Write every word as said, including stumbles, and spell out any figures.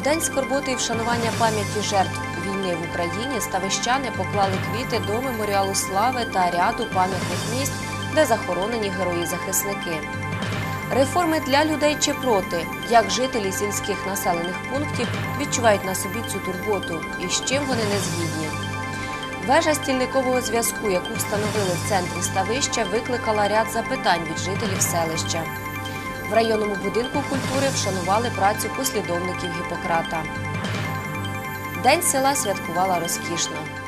день скорботи і вшанування пам'яті жертв війни в Україні ставищани поклали квіти до меморіалу слави та ряду пам'ятних місць, де захоронені герої-захисники. Реформи для людей чи проти? Як жителі сільських населених пунктів відчувають на собі цю турботу і з чим вони не згідні? Вежа стільникового зв'язку, яку встановили в центрі ставища, викликала ряд запитань від жителів селища. В районному будинку культури вшанували працю послідовників Гіппократа. День села святкувала розкішно.